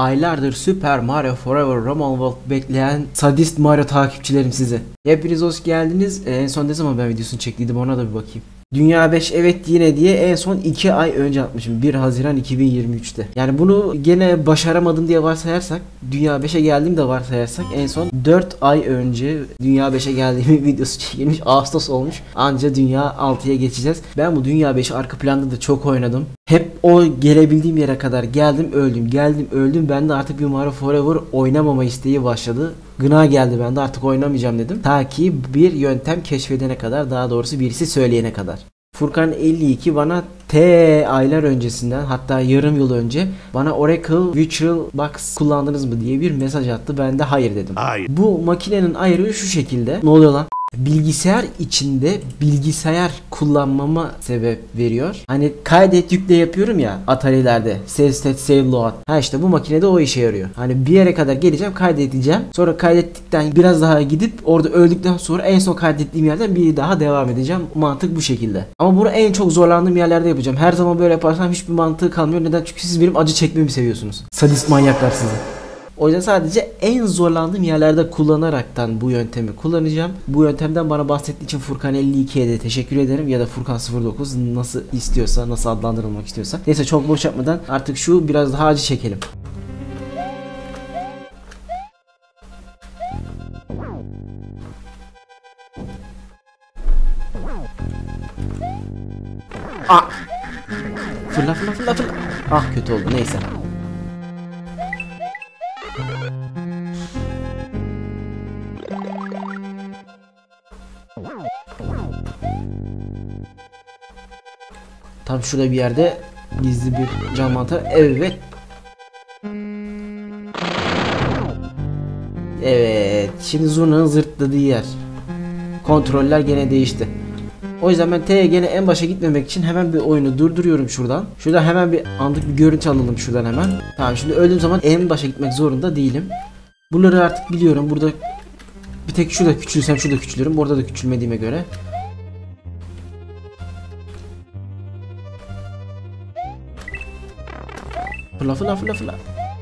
Aylardır Super Mario Forever Roman World bekleyen sadist Mario takipçilerim size. Hepiniz hoş geldiniz. En son ne zaman ben videosunu çektiydim ona da bir bakayım. Dünya 5 evet yine diye en son 2 ay önce atmışım. 1 Haziran 2023'te. Yani bunu gene başaramadım diye varsayarsak, Dünya 5'e geldiğim de varsayarsak en son 4 ay önce Dünya 5'e geldiğim videosu çekilmiş. Ağustos olmuş. Anca Dünya 6'ya geçeceğiz. Ben bu Dünya 5 arka planda da çok oynadım. Hep o gelebildiğim yere kadar geldim öldüm, geldim öldüm. Ben de artık bir Mario Forever oynamama isteği başladı. Gına geldi, ben de artık oynamayacağım dedim. Ta ki bir yöntem keşfedene kadar, daha doğrusu birisi söyleyene kadar. Furkan 52 bana aylar öncesinden, hatta yarım yıl önce bana Oracle Virtual Box kullandınız mı diye bir mesaj attı. Ben de hayır dedim. Hayır. Bu makinenin ayarı şu şekilde. Ne oluyor lan? Bilgisayar içinde bilgisayar kullanmama sebep veriyor. Hani kaydet yükle yapıyorum ya Atari'lerde. Save state save load. Ha işte bu makinede o işe yarıyor. Hani bir yere kadar geleceğim, kaydedeceğim. Sonra kaydettikten biraz daha gidip orada öldükten sonra en son kaydettiğim yerden bir daha devam edeceğim. Mantık bu şekilde. Ama bunu en çok zorlandığım yerlerde yapacağım. Her zaman böyle yaparsam hiçbir mantığı kalmıyor. Neden? Çünkü siz benim acı çekmemi seviyorsunuz. Sadist manyaklar sizi. O yüzden sadece en zorlandığım yerlerde kullanaraktan bu yöntemi kullanacağım. Bu yöntemden bana bahsettiği için Furkan 52'ye de teşekkür ederim. Ya da Furkan 09 nasıl istiyorsa, nasıl adlandırılmak istiyorsa. Neyse çok boş yapmadan artık şu biraz daha acı çekelim. Ah! Fırla fırla fırla fırla. Ah kötü oldu, neyse. Tam şurada bir yerde gizli bir cam mantarı. Evet. Evet. Şimdi zurnanın zırtladığı yer. Kontroller gene değişti. O yüzden ben T'ye gene en başa gitmemek için hemen bir oyunu durduruyorum şuradan. Şuradan hemen bir anlık bir görüntü alalım şuradan hemen. Tamam, şimdi öldüğüm zaman en başa gitmek zorunda değilim. Bunları artık biliyorum. Burada bir tek şurada küçülsem şurada küçülürüm. Burada da küçülmediğime göre. Fırla fırla fırla fırla.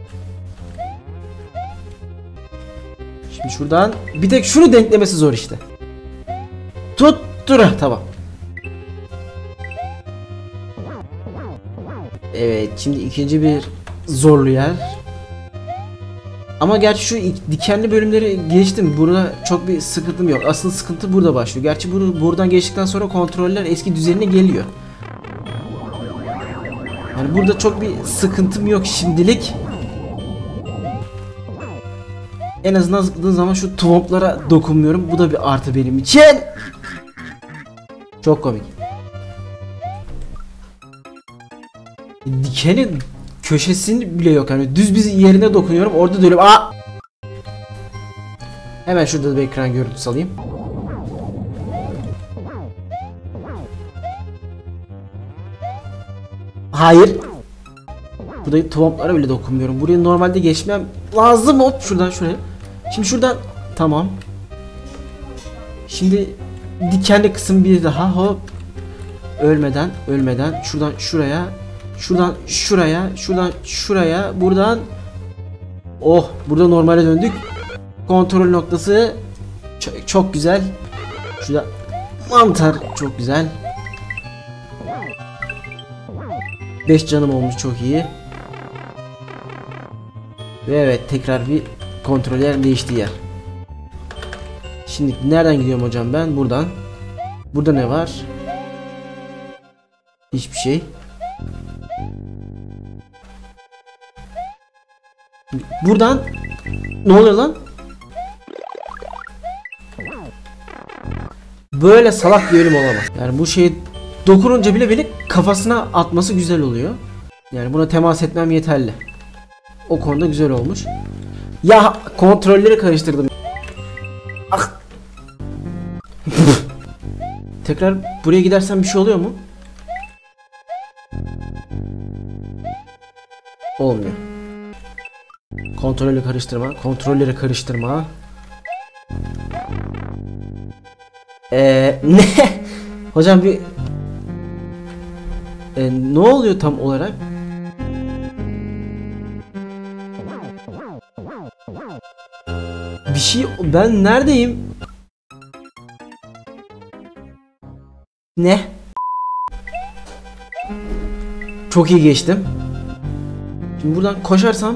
Şimdi şuradan bir tek şunu denklemesi zor işte. Tuttur, tamam. Evet, şimdi ikinci bir zorlu yer. Ama gerçi şu dikenli bölümleri geçtim. Burada çok bir sıkıntım yok. Asıl sıkıntı burada başlıyor. Gerçi buradan geçtikten sonra kontroller eski düzenine geliyor. Yani burada çok bir sıkıntım yok şimdilik. En azından zıpladığım zaman şu twomplara dokunmuyorum. Bu da bir artı benim için. Çok komik. Dikenin köşesini bile yok. Yani düz bir yerine dokunuyorum. Orada dönüyorum. Aa! Hemen şurada da bir ekran görüntüsü alayım. Hayır. Burada twomplara bile dokunmuyorum. Buraya normalde geçmem lazım. Hop şuradan şuraya. Şimdi şuradan tamam. Şimdi dikenli kısım bir daha, hop. Ölmeden şuradan şuraya, şuradan şuraya, şuradan şuraya, buradan. Oh, burada normale döndük. Kontrol noktası çok güzel. Şurada mantar çok güzel. 5 canım olmuş, çok iyi. Ve evet, tekrar bir kontroller değiştiği yer. Şimdi nereden gidiyorum hocam ben? Buradan. Burada ne var? Hiçbir şey. Buradan ne oluyor lan? Böyle salak bir ölüm olamaz. Yani bu şeyi dokununca bile beni kafasına atması güzel oluyor. Yani buna temas etmem yeterli. O konuda güzel olmuş. Ya kontrolleri karıştırdım. Ah. Tekrar buraya gidersem bir şey oluyor mu? Olmuyor. Kontrolleri karıştırma. Ne? Hocam bir ne oluyor tam olarak? bir şey, ben neredeyim? Ne? Çok iyi geçtim. Şimdi buradan koşarsam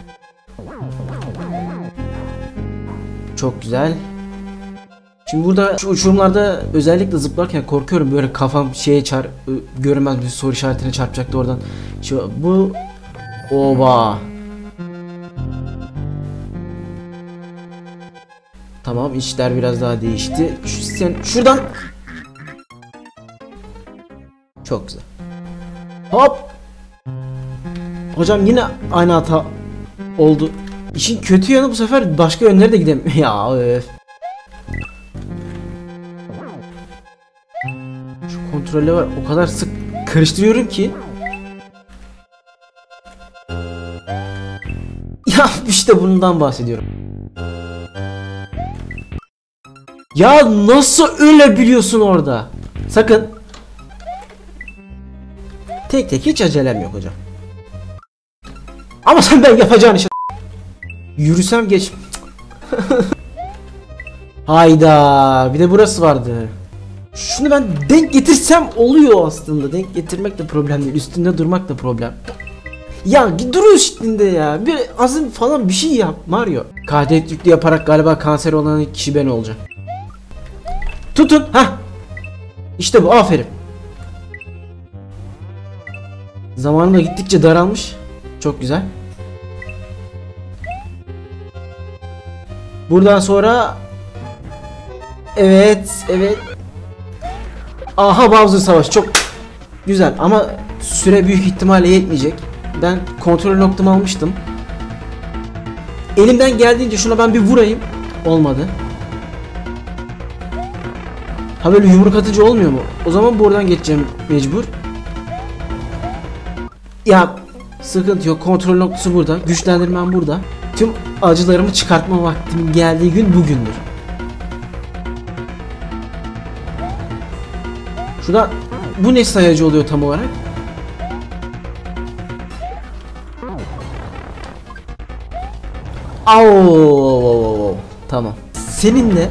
çok güzel. Şimdi burada şu uçurumlarda özellikle zıplarken korkuyorum, böyle kafam şeye görünmez bir soru işaretine çarpacaktı oradan. Şu bu oba. Tamam, işler biraz daha değişti. Sen şuradan. Çok güzel. Hop. Hocam yine aynı hata oldu. İşin kötü yanı bu sefer başka yönlere de gidemiyorum. Ya öf. Şu kontrolü var, o kadar sık karıştırıyorum ki. Ya işte bundan bahsediyorum. Ya nasıl öyle biliyorsun orada? Sakın. Tek tek, hiç acelem yok hocam. Ama sen ben yapacağın işe yürüsem geç. Hayda, bir de burası vardı. Şunu ben denk getirsem oluyor aslında. Denk getirmek de problem değil, üstünde durmak da problem. Ya duruyor şeklinde ya. Bir azın falan bir şey yap Mario. KD yüklü yaparak galiba kanser olan kişi ben olacağım. Tutun. Ha. İşte bu, aferin. Zamanım da gittikçe daralmış. Çok güzel. Buradan sonra evet. Aha, Bowser savaşı çok güzel ama süre büyük ihtimalle yetmeyecek. Ben kontrol noktamı almıştım. Elimden geldiğince şuna ben bir vurayım. Olmadı. Ha, böyle yumruk atınca olmuyor mu? O zaman buradan geçeceğim mecbur. Ya sıkıntı yok. Kontrol noktası burada. Güçlendirmem burada. Tüm acılarımı çıkartma vaktimin geldiği gün bugündür. Şurada bu ne sayacı oluyor tam olarak? Au, tamam. Seninle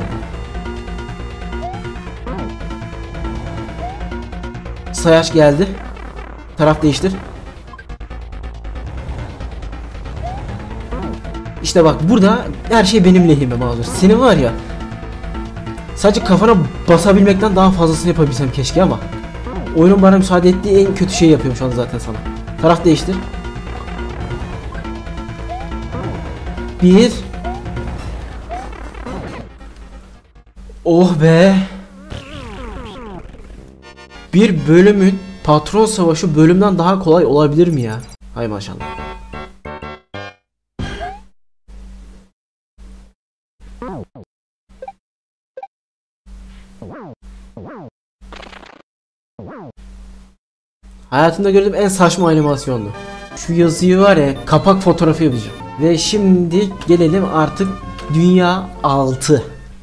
sayaç geldi. Taraf değiştir. İşte bak, burada her şey benim lehime Bowser. Senin var ya, sadece kafana basabilmekten daha fazlasını yapabilsem keşke ama oyunun bana müsaade ettiği en kötü şeyi yapıyorum şu anda zaten sana. Taraf değiştir. Bir. Oh be. Bir bölümün patron savaşı bölümden daha kolay olabilir mi ya? Hay maşallah. Hayatımda gördüğüm en saçma animasyondu. Şu yazıyı var ya, kapak fotoğrafı yapacağım. Ve şimdi gelelim artık Dünya 6.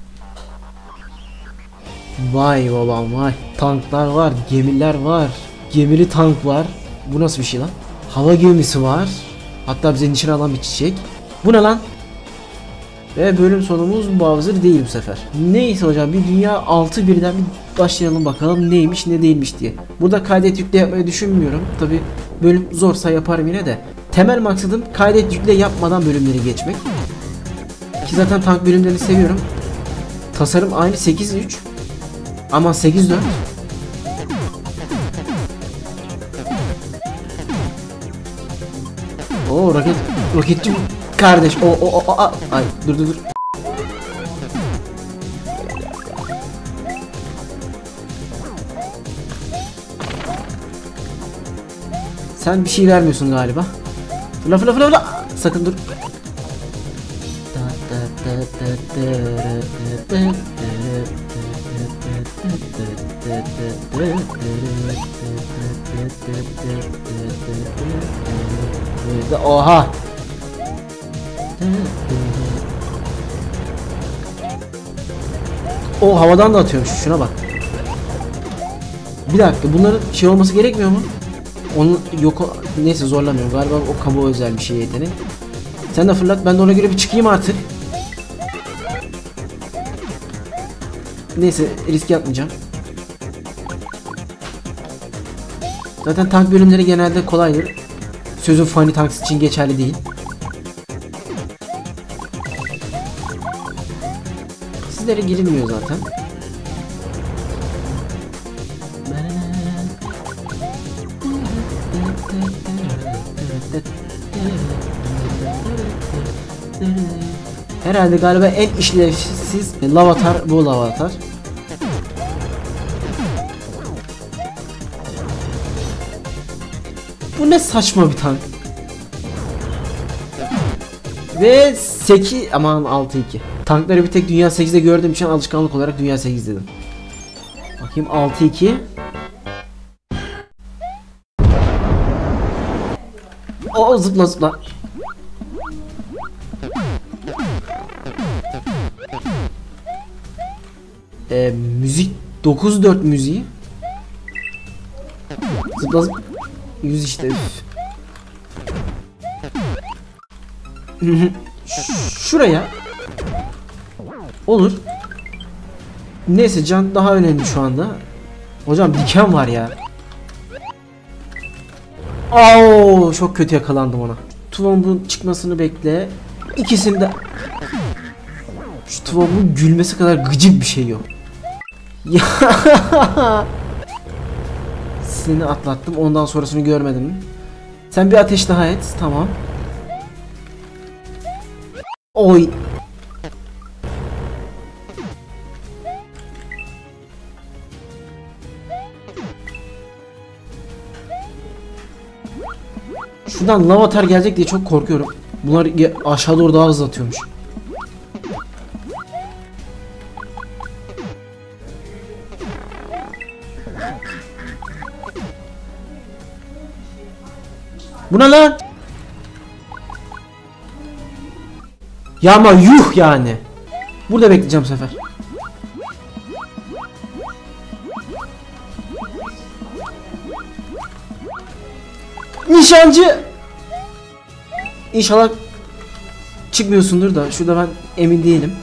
Vay babam vay. Tanklar var, gemiler var. Gemili tank var. Bu nasıl bir şey lan? Hava gemisi var. Hatta bize nişan alan bir çiçek. Bu ne lan? Ve bölüm sonumuz Bowser değil bu sefer. Neyse hocam, bir Dünya 6 birden bir başlayalım bakalım neymiş ne değilmiş diye. Burada kaydet yükle yapmayı düşünmüyorum. Tabi bölüm zorsa yaparım yine de. Temel maksadım kaydet yükle yapmadan bölümleri geçmek. Ki zaten tank bölümlerini seviyorum. Tasarım aynı 8.3 ama 8.4. Oo, roketçi kardeş. Ay dur. Sen bir şey vermiyorsun galiba. Fırla. Sakın dur. Oha. O havadan da atıyormuş. Şuna bak. Bir dakika, bunların şey olması gerekmiyor mu? Onun yok, neyse zorlamıyorum. Galiba o kamu özel bir şey yetenek. Sen de fırlat, ben de ona göre bir çıkayım artık. Neyse risk yapmayacağım. Zaten tank bölümleri genelde kolaydır. Sözüm Funny Tanks için geçerli değil. Sizlere girilmiyor zaten. Herhalde galiba en işlevsiz lavatar bu lavatar. Bu ne saçma bir tank. Ve 8 aman 6-2. Tankları bir tek Dünya 8'de gördüğüm için alışkanlık olarak Dünya 8 dedim. Bakayım 6-2. O zıpla zıpla. Müzik 9-4 müziği. Zıpla zıpla. 100 işte. Şuraya. Olur. Neyse can daha önemli şu anda. Hocam diken var ya. Oo, çok kötü yakalandım ona. Tuvomb'un çıkmasını bekle. İkisini de. Şu Tuvomb'un gülmesi kadar gıcık bir şey yok. Ya. Seni atlattım. Ondan sonrasını görmedim. Sen bir ateş daha et. Tamam. Oy. Şuradan lavatar gelecek diye çok korkuyorum. Bunlar aşağı doğru daha hızlı atıyormuş. Bu ne lan? Ya ama yuh yani. Burada bekleyeceğim bu sefer. Nişancı. İnşallah çıkmıyorsundur da şurada ben emin değilim.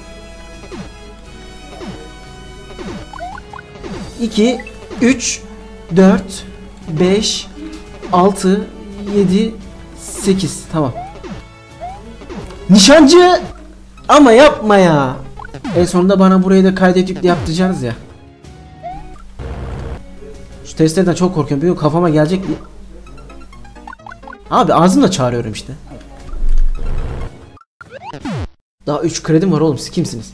2 3 4 5 6 7 8 tamam. Nişancı ama yapma ya. En sonunda bana burayı da kaydet yükle yaptıracaksınız ya. Şu testlerden çok korkuyorum. Benim kafama gelecek diye. Abi ağzımla çağırıyorum işte. Daha 3 kredim var oğlum, siz kimsiniz?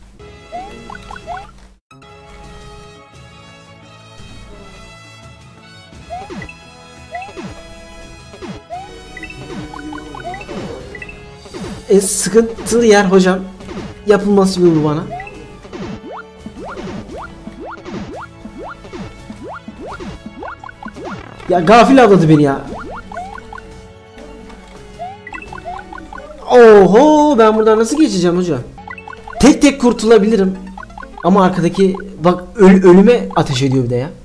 Sıkıntılı yer hocam. Yapılması gibi bu bana. Ya gafil avladı beni ya. Oho, ben buradan nasıl geçeceğim hocam? Tek tek kurtulabilirim. Ama arkadaki bak ölüme ateş ediyor bir de ya.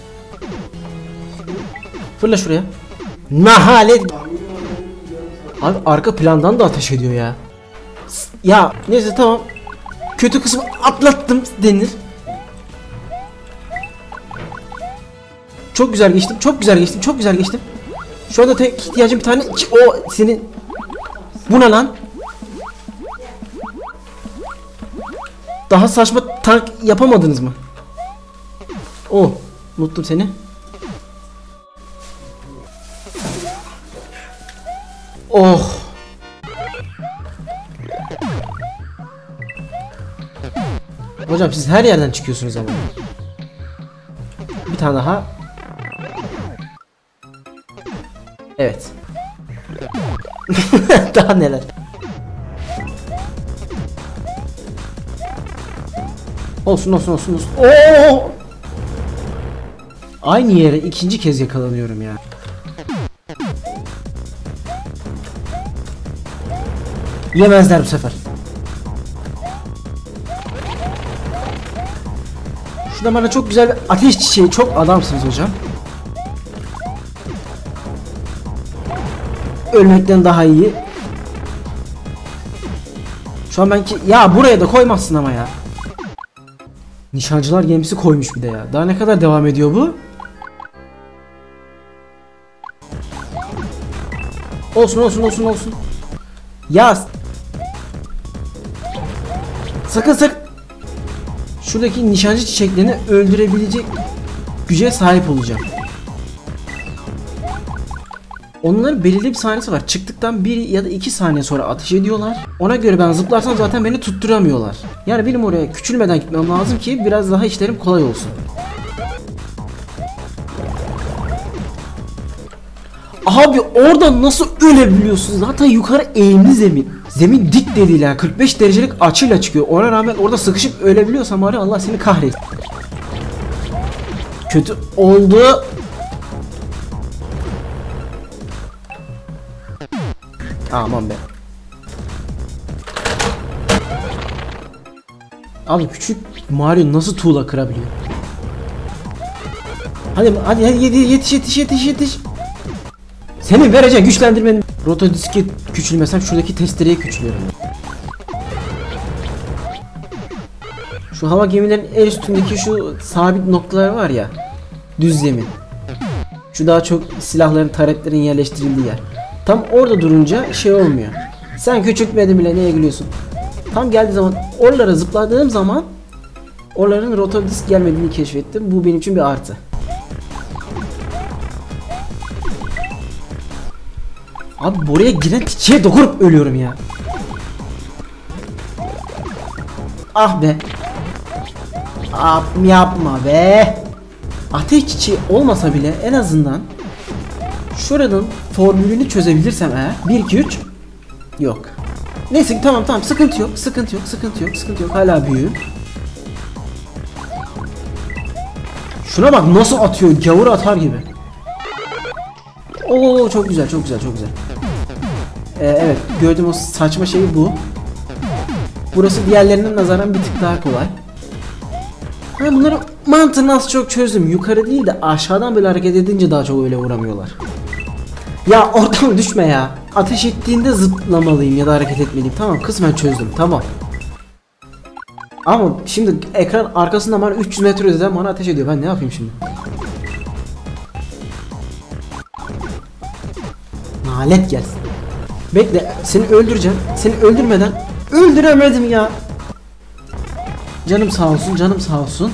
Fırla şuraya. Nahalet. Abi arka plandan da ateş ediyor ya. Ya neyse tamam. Kötü kısmı atlattım denir. Çok güzel geçtim. Çok güzel geçtim. Çok güzel geçtim. Şu anda tek ihtiyacım bir tane. O senin. Bu ne lan? Daha saçma tank yapamadınız mı? Oh, unuttum seni. Oh. Hocam siz her yerden çıkıyorsunuz ama. Bir tane daha. Evet. Daha neler? Olsun olsun olsun olsun. Oo! Aynı yere ikinci kez yakalanıyorum ya. Yemezler bu sefer. Şurada bana çok güzel bir ateş çiçeği. Çok adamsınız hocam. Ölmekten daha iyi. Şu an belki ya buraya da koymazsın ama ya. Nişancılar gemisi koymuş bir de ya. Daha ne kadar devam ediyor bu? Olsun. Ya sakın. Şuradaki nişancı çiçeklerini öldürebilecek güce sahip olacağım. Onların belirli bir saniyesi var. Çıktıktan 1 ya da 2 saniye sonra ateş ediyorlar. Ona göre ben zıplarsam zaten beni tutturamıyorlar. Yani benim oraya küçülmeden gitmem lazım ki biraz daha işlerim kolay olsun. Abi orada nasıl ölebiliyorsun? Zaten yukarı eğimli zemin. Zemin dik de değil yani 45 derecelik açıyla çıkıyor. Ona rağmen orada sıkışıp ölebiliyorsam var ya, Allah seni kahretsin. Kötü oldu. Aman be. Abi küçük Mario nasıl tuğla kırabiliyor? Hadi yetiş. Senin vereceğin güçlendirmenin. Rotodiske küçülmesem şuradaki testereye küçülüyorum. Şu hava gemilerinin en üstündeki şu sabit noktalar var ya. Düz zemin. Şu daha çok silahların, taretlerin yerleştirildiği yer. Tam orada durunca şey olmuyor. Sen küçültmedin bile, neye gülüyorsun? Tam geldiği zaman oralara zıpladığım zaman oraların rotodisk gelmediğini keşfettim. Bu benim için bir artı. Abi buraya giren çiçeğe dokunup ölüyorum ya. Ah be. Yapma be. Ateş çiçeği olmasa bile en azından şuranın formülünü çözebilirsem eğer 1 2 3 yok. Neyse tamam sıkıntı yok. Hala büyüğüm. Şuna bak nasıl atıyor, gavur atar gibi. Oo çok güzel. Evet, gördüğüm o saçma şey bu. Burası diğerlerinden nazaran bir tık daha kolay. Bunları mantığını az çok çözdüm. Yukarı değil de aşağıdan böyle hareket edince daha çok öyle vuramıyorlar. Ya oradan düşme ya. Ateş ettiğinde zıplamalıyım ya da hareket etmeliyim. Tamam, kısmen çözdüm. Tamam. Ama şimdi ekran arkasından bana 300 metre öteden bana ateş ediyor. Ben ne yapayım şimdi? Nalet gelsin. Bekle, seni öldüreceğim. Seni öldürmeden öldüremedim ya. Canım sağ olsun.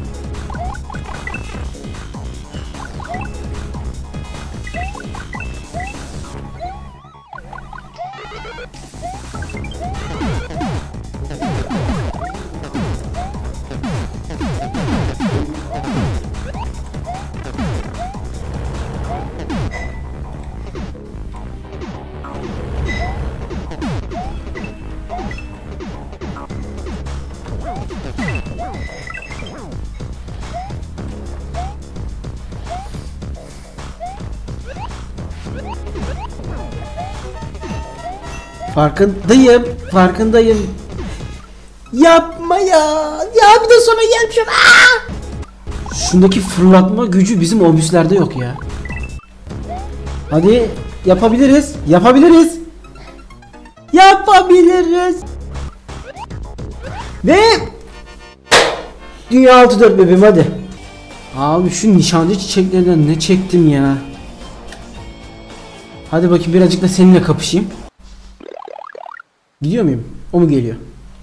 Farkındayım. Yapma ya. Ya bir de sonra gelmişim. Şundaki fırlatma gücü bizim obüslerde yok ya. Hadi yapabiliriz. Ve Dünya 6-4 bebeğim hadi. Abi şu nişancı çiçeklerden ne çektim ya. Hadi bakayım birazcık da seninle kapışayım. Gidiyor muyum? O mu geliyor?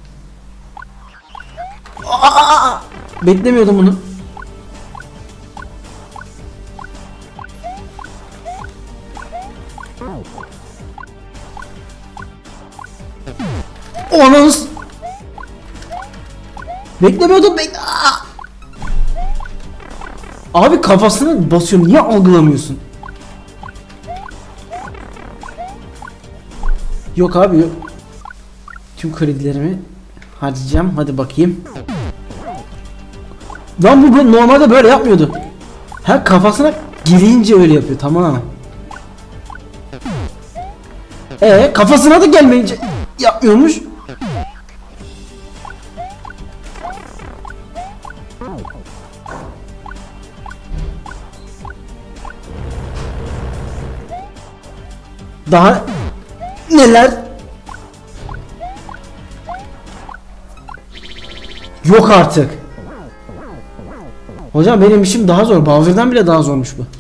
Beklemiyordum bunu. Ananız. Beklemiyordum. Abi kafasına basıyorum. Niye algılamıyorsun? Yok abi yok. Tüm kredilerimi harcayacağım. Hadi bakayım. Lan bu normalde böyle yapmıyordu. Ha, kafasına girince öyle yapıyor. Tamam. Kafasına da gelmeyince yapmıyormuş. Daha neler? Yok artık. Hocam benim işim daha zor. Bowser'dan bile daha zormuş bu.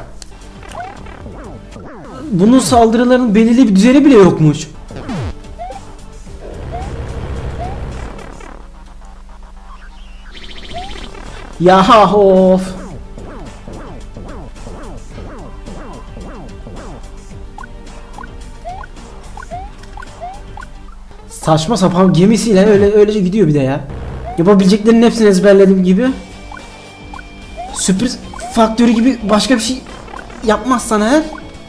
Bunun saldırılarının belirli bir düzeni bile yokmuş. Ya of. Saçma sapan gemisiyle öylece gidiyor bir de ya. Yapabileceklerinin hepsini ezberlediğim gibi. Sürpriz faktörü gibi başka bir şey yapmazsan eğer.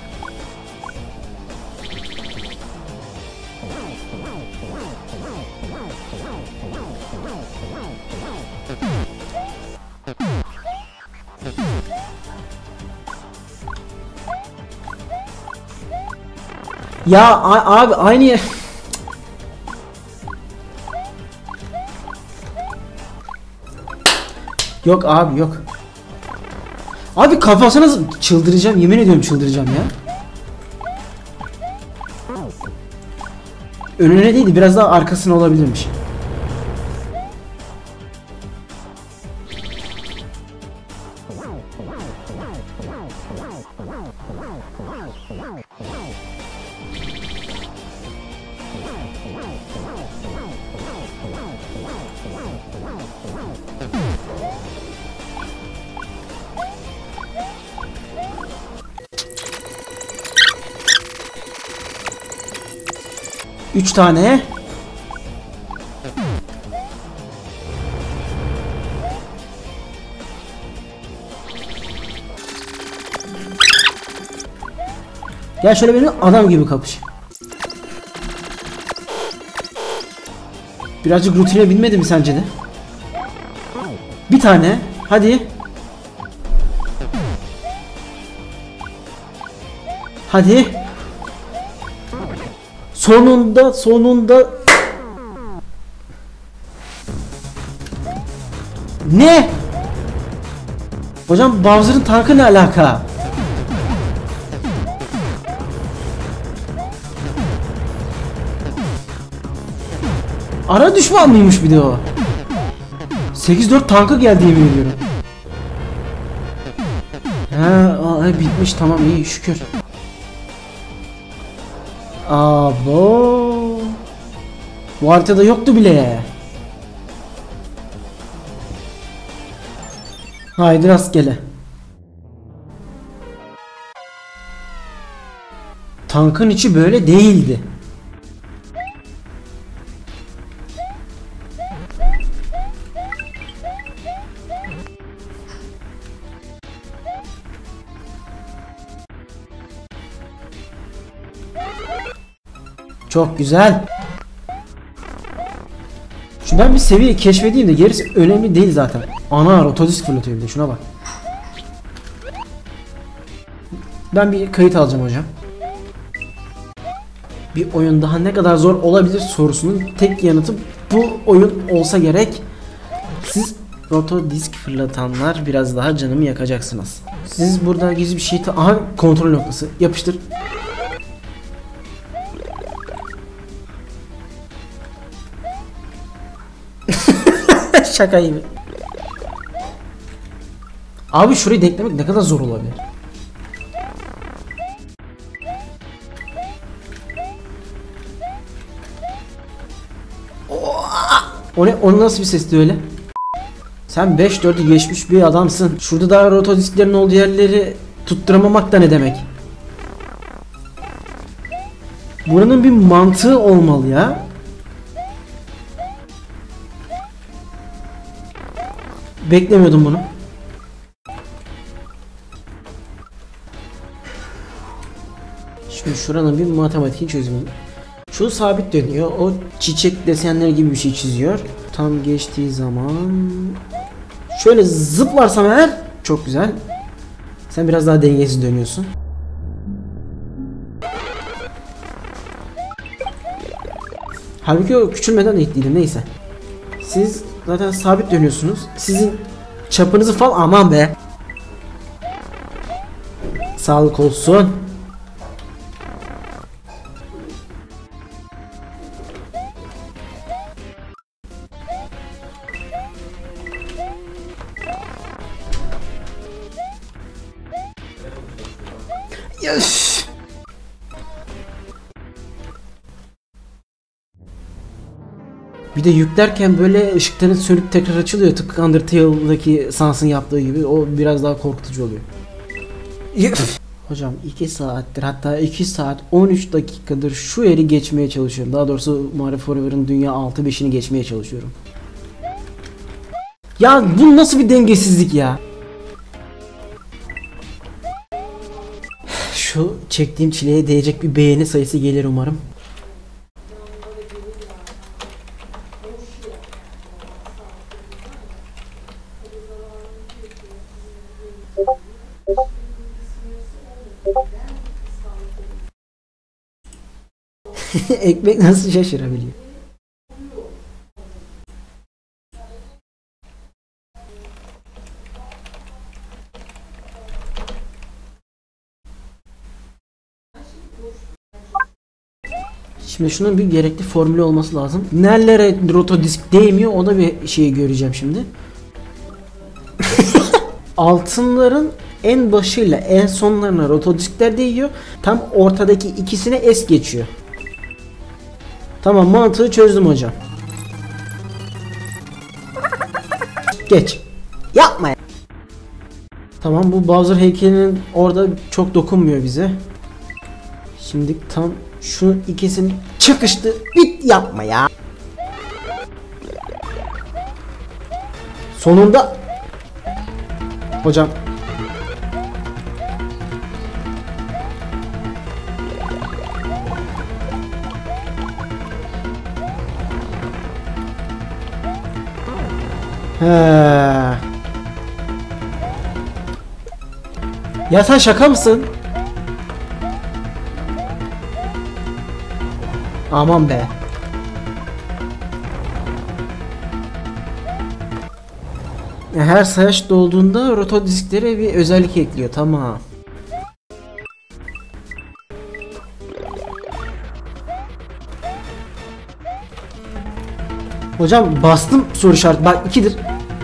Ya abi aynı yer. Yok abi yok. Abi kafasına çıldıracağım, yemin ediyorum çıldıracağım ya. Önüne değildi, biraz daha arkasına olabilirmiş. Üç tane. Gel şöyle benim adam gibi kapış. Birazcık rutine binmedi mi sence de? Bir tane. Hadi. Hadi. Sonunda. Ne? Hocam Bowser'ın tankı ne alaka? Ara düşman mıymış bir de o? 8-4 tankı geldi yemin ediyorum. He, bitmiş, tamam, iyi şükür. Abo. Bu haritada yoktu bile. Haydi rastgele. Tankın içi böyle değildi. Çok güzel. Şuradan bir seviye keşfedeyim de gerisi önemli değil zaten. Ana rotodisk fırlatıyor bir de, şuna bak. Ben bir kayıt alacağım hocam. Bir oyun daha ne kadar zor olabilir sorusunun tek yanıtı bu oyun olsa gerek. Siz rotodisk fırlatanlar biraz daha canımı yakacaksınız. Siz burada gizli bir şey... Aha, kontrol noktası. Yapıştır. Şaka gibi. Abi şurayı denklemek ne kadar zor olabilir? O ne? Onun nasıl bir sesti öyle? Sen 5-4'ü geçmiş bir adamsın. Şurada daha rotodisklerin olduğu yerleri tutturamamak da ne demek? Buranın bir mantığı olmalı ya. Beklemiyordum bunu. Şimdi şuranın bir matematik çözümü. Şu sabit dönüyor. O çiçek desenleri gibi bir şey çiziyor. Tam geçtiği zaman şöyle zıplarsam eğer çok güzel. Sen biraz daha dengesiz dönüyorsun. Halbuki o küçülmeden de etkiliydi, neyse. Siz zaten sabit dönüyorsunuz. Sizin çapınızı falan, aman be. Sağlık olsun. Üf. Bir de yüklerken böyle ışıkların sönüp tekrar açılıyor. Tıpkı Undertale'daki Sans'ın yaptığı gibi. O biraz daha korkutucu oluyor. Hocam 2 saattir, hatta 2 saat 13 dakikadır şu yeri geçmeye çalışıyorum. Daha doğrusu Mario Forever'ın dünya 6-5'ini geçmeye çalışıyorum. Ya bu nasıl bir dengesizlik ya? Şu çektiğim çileye değecek bir beğeni sayısı gelir umarım. Ekmek nasıl şaşırabiliyor? Şimdi şunun bir gerekli formülü olması lazım. Nerelere rotodisk değmiyor, ona bir şey göreceğim şimdi. Altınların en başıyla en sonlarına rotodiskler değiyor. Tam ortadaki ikisine es geçiyor. Tamam, mantığı çözdüm hocam. Geç. Yapma ya. Tamam, bu Bowser heykelinin orada çok dokunmuyor bize. Şimdi tam şu ikisini çıkıştı. Bit yapma ya. Sonunda. Hocam. Ya sen şaka mısın? Aman be. Her sayaç dolduğunda rotodisklere bir özellik ekliyor. Tamam. Hocam bastım soru işareti. Bak 2'dir.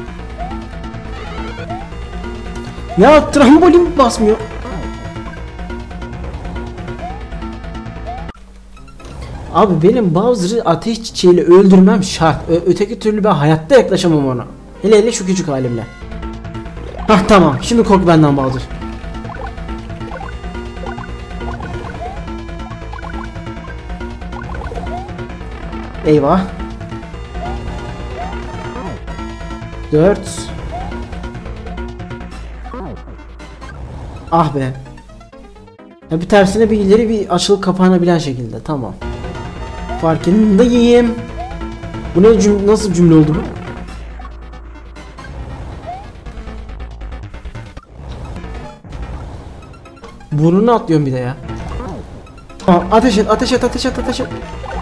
Ya trambolin basmıyor. Abi benim Bowser'ı ateş çiçeğiyle öldürmem şart. Öteki türlü ben hayatta yaklaşamam ona. Hele hele şu küçük halimle. Hah tamam. Şimdi kork benden Bowser. Eyvah. 4. Ah be. Ya bir tersine bir ileri bir açılıp kapanabilen şekilde. Tamam. Farkındayım. Bu ne nasıl cümle oldu bu? Burnunu atlıyorum bir de ya. Tamam, ateş et, ateş et, ateş et, ateş et.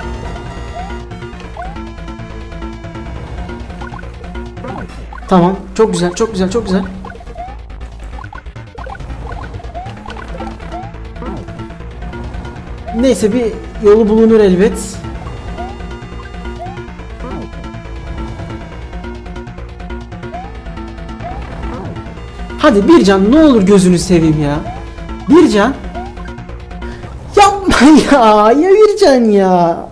Tamam, çok güzel, çok güzel, çok güzel. Neyse bir yolu bulunur elbet. Hadi Bircan, ne olur gözünü seveyim ya. Bircan. Yapma ya, ya Bircan ya.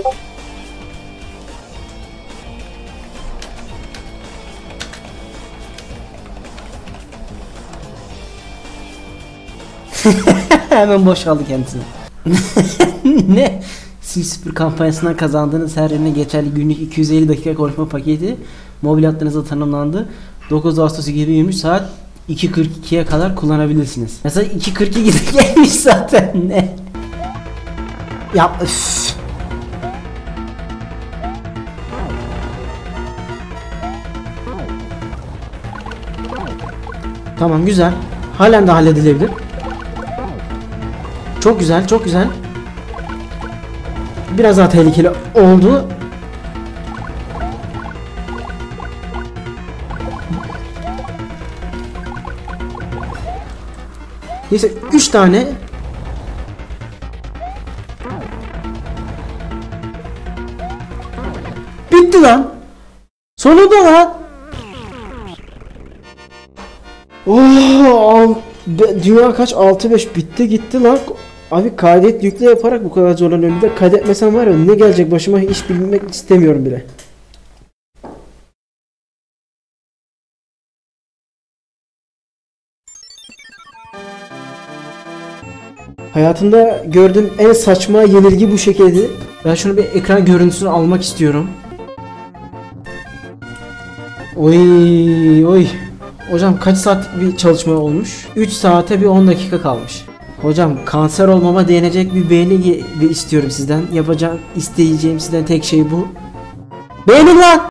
Hemen boşaldı kendisini. Ne? Sil kampanyasından kazandığınız her ürüne geçerli günlük 250 dakika konuşma paketi mobil hattınızda tanımlandı. 9 Ağustos 2023 saat 2.42'ye kadar kullanabilirsiniz. Mesela 2.42 gelmiş zaten, ne? Ya üff. Tamam, güzel. Halen de halledilebilir. Çok güzel, çok güzel. Biraz daha tehlikeli oldu. Neyse 3 tane. Bitti lan. Sonunda lan. Oh, Dünya kaç? 6-5 bitti gitti lan. Abi kaydet yükle yaparak bu kadar zorlanıyorum. Bir de kaydetmesem var ya ne gelecek başıma hiç bilmek istemiyorum bile. Hayatımda gördüğüm en saçma yenilgi bu şekilde. Ben şunu bir ekran görüntüsünü almak istiyorum. Oy oy. Hocam kaç saat bir çalışma olmuş? 3 saate bir 10 dakika kalmış. Hocam kanser olmama değinecek bir beğeni istiyorum sizden. Yapacağım, isteyeceğim sizden tek şey bu. Beğenin lan!